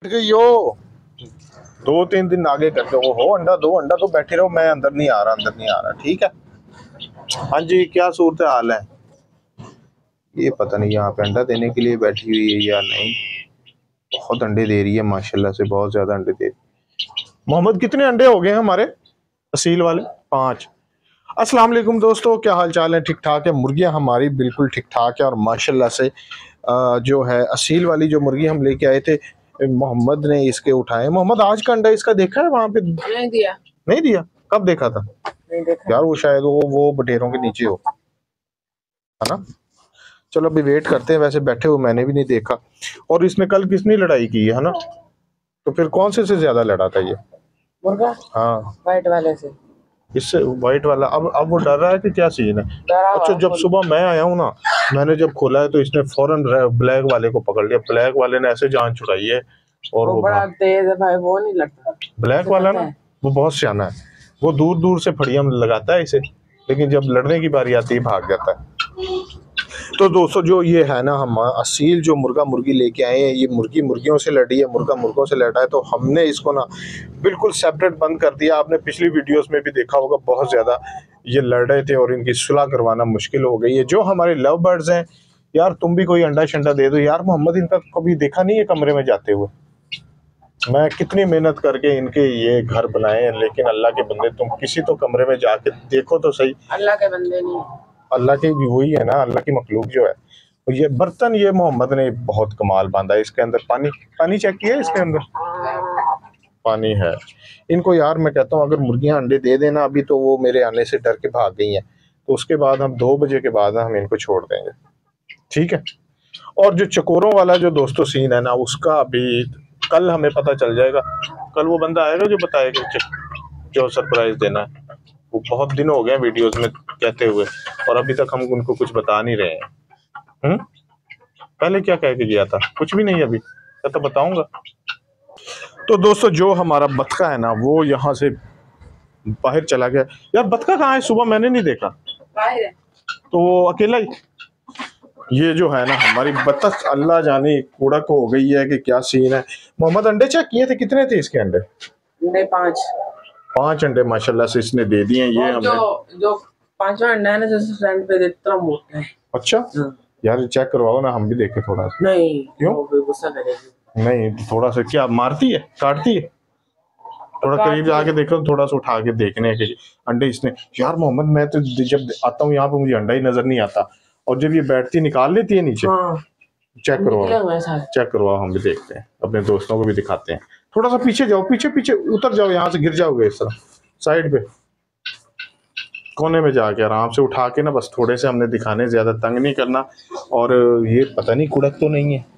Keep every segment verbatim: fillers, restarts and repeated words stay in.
यो दो तीन दिन आगे करते हो हो अंडा दो अंडा तो बैठे रहो, मैं अंदर नहीं आ रहा अंदर नहीं आ रहा। ठीक है, हाँ जी, क्या सूरत हाल है? ये पता नहीं यहाँ पे अंडा देने के लिए बैठी हुई है या नहीं। बहुत अंडे दे रही है माशाल्लाह से, बहुत ज्यादा अंडे दे रही है। मोहम्मद कितने अंडे हो गए हैं हमारे असील वाले? पाँच। अस्सलाम वालेकुम दोस्तों, क्या हाल चाल है? ठीक ठाक है। मुर्गियाँ हमारी बिल्कुल ठीक ठाक है और माशाल्लाह से जो है असील वाली जो मुर्गी हम लेके आए थे मोहम्मद ने इसके उठाए। मोहम्मद आज का अंडा इसका देखा है वहाँ पे? नहीं दिया। नहीं दिया? कब देखा था? नहीं देखा यार, वो शायद वो वो बटेरों के नीचे हो, है ना। चलो अभी वेट करते हैं। वैसे बैठे हुए मैंने भी नहीं देखा। और इसमें कल किसने लड़ाई की है ना, तो फिर कौन से से ज्यादा लड़ा था ये मुर्गा? हाँ, व्हाइट वाले से। इससे व्हाइट वाला। अब अब वो डर रहा है कि क्या सीन है? अच्छा, जब सुबह मैं आया हूँ ना, मैंने जब खोला है तो इसने फौरन ब्लैक वाले को पकड़ लिया। ब्लैक वाले ने ऐसे जान छुड़ाई है। और वो, वो बड़ा तेज है भाई, वो नहीं लगता। ब्लैक वाला ना वो बहुत सियाना है, वो दूर दूर से फड़ियां लगाता है इसे, लेकिन जब लड़ने की बारी आती है भाग जाता है। तो दोस्तों जो ये है ना, हम असील जो मुर्गा मुर्गी लेके आए हैं, ये मुर्गी मुर्गियों से लड़ी है, मुर्गा मुर्गों से लड़ा है। तो हमने इसको ना बिल्कुल सेपरेट बंद कर दिया। आपने पिछली वीडियोस में भी देखा होगा, बहुत ज़्यादा ये लड़ रहे थे और इनकी सुलह करवाना मुश्किल हो गई है। जो हमारे लव बर्ड्स हैं यार, तुम भी कोई अंडा शंडा दे दो यार। मोहम्मद इनका कभी देखा नहीं है कमरे में जाते हुए। मैं कितनी मेहनत करके इनके ये घर बनाए हैं, लेकिन अल्लाह के बंदे तुम किसी तो कमरे में जाके देखो तो सही। अल्लाह के बंदे नहीं, अल्लाह के वही है ना, अल्लाह की मखलूक जो है। तो ये बर्तन ये मोहम्मद ने बहुत कमाल बांधा है। इसके अंदर पानी पानी चेक किया, इसके अंदर पानी है। इनको यार मैं कहता हूँ, अगर मुर्गियां अंडे दे देना अभी, तो वो मेरे आने से डर के भाग गई हैं। तो उसके बाद हम दो बजे के बाद हम इनको छोड़ देंगे, ठीक है। और जो चकोरों वाला जो दोस्तों सीन है ना, उसका अभी कल हमें पता चल जाएगा। कल वो बंदा आएगा जो बताएगा जो सरप्राइज देना है। वो बहुत दिन हो गए वीडियोस में कहते हुए, और अभी तक हम उनको कुछ बता नहीं रहे हैं। हम्म पहले क्या कह के गया था? कुछ भी नहीं, अभी तो बताऊंगा। तो दोस्तों जो हमारा बतखा है ना, वो यहाँ से बाहर चला गया। यार बतखा कहाँ है? सुबह मैंने नहीं देखा। बाहर है तो वो अकेला ही। ये जो है ना हमारी बतख, अल्लाह जाने कूड़क हो गई है कि क्या सीन है। मोहम्मद अंडे चेक किए थे, कितने थे इसके अंडे? अंडे पाँच पांच अंडे माशाल्लाह से इसने दे दिए। ये हमने जो जो पांचवा अंडा है ना, जो फ्रंट पे इतना मोटा है। अच्छा यार, चेक करवाओ ना, हम भी देखें थोड़ा सा। नहीं, क्यों? गुस्सा करेगी। नहीं, थोड़ा सा क्या मारती है, काटती है? थोड़ा करीब आके देखो, थोड़ा सा उठा के देखने के अंडे इसने। यार मोहम्मद, मैं तो जब आता हूँ यहाँ पे मुझे अंडा ही नजर नहीं आता, और जब ये बैठती निकाल लेती है नीचे। हाँ। चेक करवाओ, चेक करवाओ, हम भी देखते हैं, अपने दोस्तों को भी दिखाते हैं। थोड़ा सा पीछे जाओ, पीछे पीछे उतर जाओ, यहाँ से गिर जाओगे इस तरह साइड पे कोने में जाके आराम से उठा के ना, बस थोड़े से हमने दिखाने, ज्यादा तंग नहीं करना। और ये पता नहीं कुड़क तो नहीं है।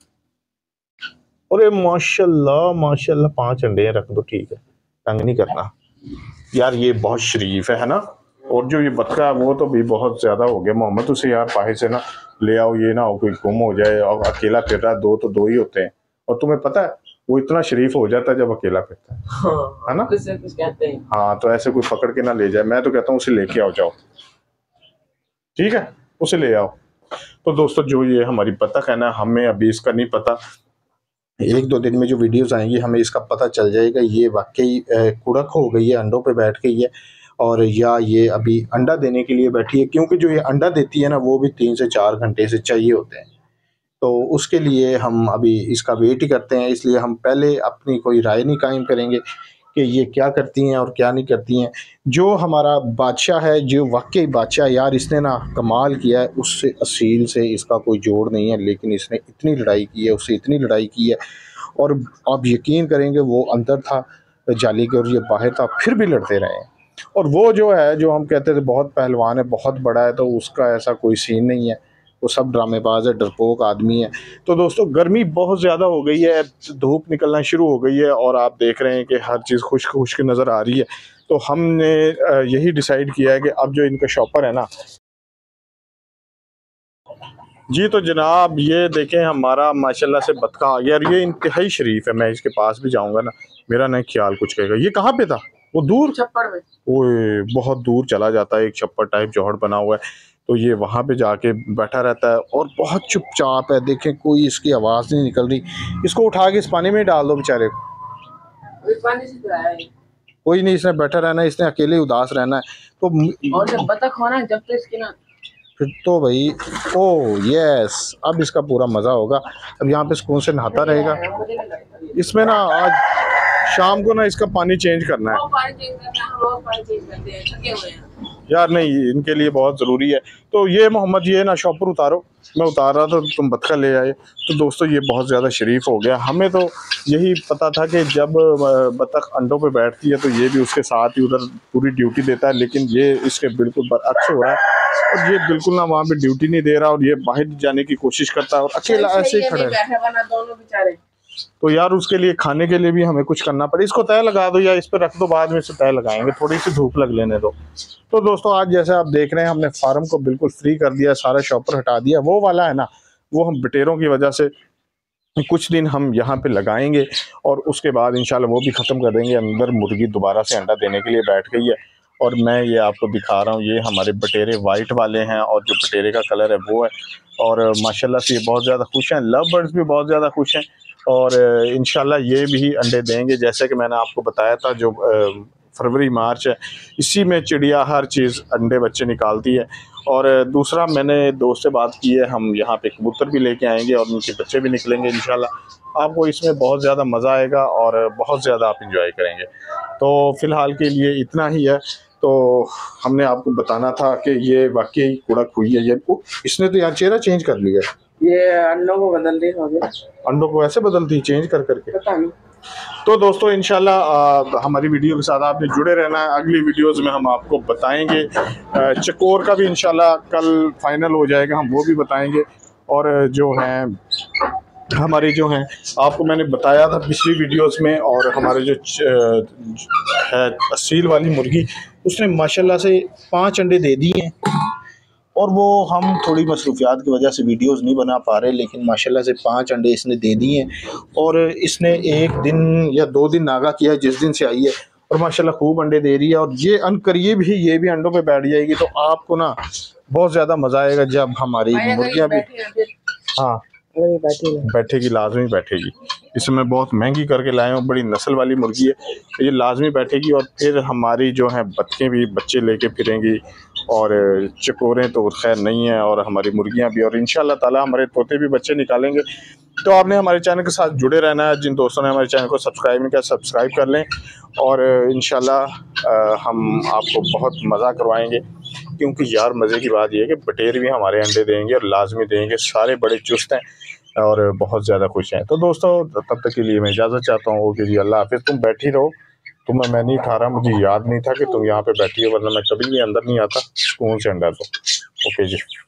अरे माशाल्लाह माशाल्लाह, पांच अंडे रख दो, ठीक है, तंग नहीं करना यार। ये बहुत शरीफ है, है ना। और जो ये बतखा है वो तो भी बहुत ज्यादा हो गया। मोहम्मद उसे यार बाहर से ना ले आओ, ये ना हो कोई गुम हो जाए। और अकेला फिर रहा है, दो तो दो ही होते हैं। और तुम्हें पता है वो इतना शरीफ हो जाता है जब अकेला फिरता है, हाँ, है ना। कुछ कुछ कहते हैं। हाँ, तो ऐसे कोई पकड़ के ना ले जाए। मैं तो कहता हूँ उसे लेके आओ, जाओ, ठीक है, उसे ले आओ। तो दोस्तों जो ये हमारी बतख है ना, हमें अभी इसका नहीं पता। एक दो दिन में जो वीडियोस आएंगी हमें इसका पता चल जाएगा ये वाकई कुड़क हो गई है, अंडों पे बैठ गई है, और या ये अभी अंडा देने के लिए बैठी है। क्योंकि जो ये अंडा देती है ना, वो भी तीन से चार घंटे से चाहिए होते हैं। तो उसके लिए हम अभी इसका वेट ही करते हैं। इसलिए हम पहले अपनी कोई राय नहीं कायम करेंगे कि ये क्या करती हैं और क्या नहीं करती हैं। जो हमारा बादशाह है, जो वाकई बादशाह, यार इसने ना कमाल किया है। उससे असील से इसका कोई जोड़ नहीं है, लेकिन इसने इतनी लड़ाई की है, उससे इतनी लड़ाई की है। और आप यकीन करेंगे, वो अंदर था जाली के और ये बाहर था, फिर भी लड़ते रहे हैं। और वो जो है, जो हम कहते थे बहुत पहलवान है, बहुत बड़ा है, तो उसका ऐसा कोई सीन नहीं है। वो सब ड्रामेबाज है, डरपोक आदमी है। तो दोस्तों गर्मी बहुत ज़्यादा हो गई है, धूप निकलना शुरू हो गई है, और आप देख रहे हैं कि हर चीज़ खुश्क खुश्क नज़र आ रही है। तो हमने यही डिसाइड किया है कि अब जो इनका शॉपर है ना जी, तो जनाब ये देखें हमारा माशाल्लाह से बतखा आ गया। और ये इंतहाई शरीफ है, मैं इसके पास भी जाऊंगा ना, मेरा नहीं ख्याल कुछ कहेगा। ये कहाँ पे था? वो दूर छप्पर में। ओए बहुत दूर चला जाता है, एक छप्पर टाइप जौहड़ बना हुआ है। तो ये वहाँ पे जाके बैठा रहता है और बहुत चुपचाप है। देखें कोई इसकी आवाज़ नहीं निकल रही। इसको उठा के इस पानी में ही डाल दो बेचारे को। अभी पानी से तो आया है। कोई नहीं, इसने बैठा रहना है, इसने अकेले उदास रहना है। तो और जब बतख होना जब तो इसकी ना फिर तो भाई ओ यस, अब इसका पूरा मज़ा होगा। अब यहाँ पे सुकून से नहाता रहेगा। मुझे नहीं लगता ये। इसमें ना आज शाम को ना इसका पानी चेंज करना है वो पानी चेंज करना है, हम रोज पानी चेंज करते हैं, थके हुए हैं। यार। नहीं, इनके लिए बहुत ज़रूरी है। तो ये मोहम्मद, ये ना शॉपर उतारो। मैं उतार रहा था, तुम बतखा ले आए। तो दोस्तों ये बहुत ज़्यादा शरीफ हो गया। हमें तो यही पता था कि जब बतख अंडों पे बैठती है तो ये भी उसके साथ ही उधर पूरी ड्यूटी देता है, लेकिन ये इसके बिल्कुल बरअक्स हो रहा है। और ये बिल्कुल ना वहाँ पे ड्यूटी नहीं दे रहा और ये बाहर जाने की कोशिश करता है और अकेला ऐसे ही खड़ा है। बैठे बना दोनों बेचारे। तो यार उसके लिए खाने के लिए भी हमें कुछ करना पड़े। इसको तय लगा दो या इस पर रख दो, बाद में इसे तय लगाएंगे, थोड़ी सी धूप लग लेने दो। तो दोस्तों आज जैसे आप देख रहे हैं हमने फार्म को बिल्कुल फ्री कर दिया, सारा शॉपर हटा दिया। वो वाला है ना, वो हम बटेरों की वजह से कुछ दिन हम यहाँ पे लगाएंगे और उसके बाद इंशाल्लाह वो भी ख़त्म कर देंगे। अंदर मुर्गी दोबारा से अंडा देने के लिए बैठ गई है और मैं ये आपको दिखा रहा हूँ। ये हमारे बटेरे वाइट वाले हैं और जो बटेरे का कलर है वो है। और माशाल्लाह से ये बहुत ज़्यादा खुश हैं। लव बर्ड्स भी बहुत ज़्यादा खुश हैं और इंशाल्लाह ये भी अंडे देंगे। जैसे कि मैंने आपको बताया था, जो फरवरी मार्च है इसी में चिड़िया हर चीज़ अंडे बच्चे निकालती है। और दूसरा मैंने दोस्त से बात की है, हम यहाँ पे कबूतर भी लेके आएंगे और उनके बच्चे भी निकलेंगे इंशाल्लाह। आपको इसमें बहुत ज़्यादा मज़ा आएगा और बहुत ज़्यादा आप इंजॉय करेंगे। तो फ़िलहाल के लिए इतना ही है। तो हमने आपको बताना था कि ये वाकई कुड़क हुई है। ये इसने तो यार चेहरा चेंज कर लिया है। ये अंडों को बदल रही होगी। अंडों को ऐसे बदलती चेंज कर करके, पता नहीं। तो दोस्तों इंशाल्लाह हमारी वीडियो के साथ आपने जुड़े रहना है। अगली वीडियोस में हम आपको बताएंगे। चकोर का भी इंशाल्लाह कल फाइनल हो जाएगा, हम वो भी बताएंगे। और जो है हमारे जो हैं, आपको मैंने बताया था पिछली वीडियोस में, और हमारे जो है असील वाली मुर्गी, उसने माशाल्लाह से पाँच अंडे दे दिए हैं। और वो हम थोड़ी मसरूफियात की वजह से वीडियोस नहीं बना पा रहे, लेकिन माशाल्लाह से पाँच अंडे इसने दे दिए हैं। और इसने एक दिन या दो दिन नागा किया है जिस दिन से आई है, और माशाल्लाह खूब अंडे दे रही है। और ये अनकरीब ही ये भी अंडों पे बैठ जाएगी। तो आपको ना बहुत ज़्यादा मज़ा आएगा जब हमारी मुर्गियाँ भी, हाँ बैठेगी, लाजमी बैठेगी। इसे मैं बहुत महंगी करके लाया हूँ, बड़ी नस्ल वाली मुर्गी है, तो ये लाजमी बैठेगी। और फिर हमारी जो है बत्तखें भी बच्चे लेके फिरेंगी और चकोरें तो खैर नहीं है, और हमारी मुर्गियाँ भी, और इंशाल्लाह ताला हमारे तोते भी बच्चे निकालेंगे। तो आपने हमारे चैनल के साथ जुड़े रहना है। जिन दोस्तों ने हमारे चैनल को सब्सक्राइब नहीं किया, सब्सक्राइब कर लें। और इंशाल्लाह हम आपको बहुत मज़ा करवाएंगे, क्योंकि यार मज़े की बात यह है कि बटेर भी हमारे अंडे देंगे और लाजमी देंगे। सारे बड़े चुस्त हैं और बहुत ज़्यादा खुश हैं। तो दोस्तों तब तक के लिए मैं इजाज़त चाहता हूँ। ओके जी, अल्लाह हाफिज़। तुम बैठी रहो, तुम्हें मैं नहीं उठा रहा, मुझे याद नहीं था कि तुम यहाँ पे बैठी हो, वरना मैं कभी भी अंदर नहीं आता। सुकून से अंडा दो। ओके जी।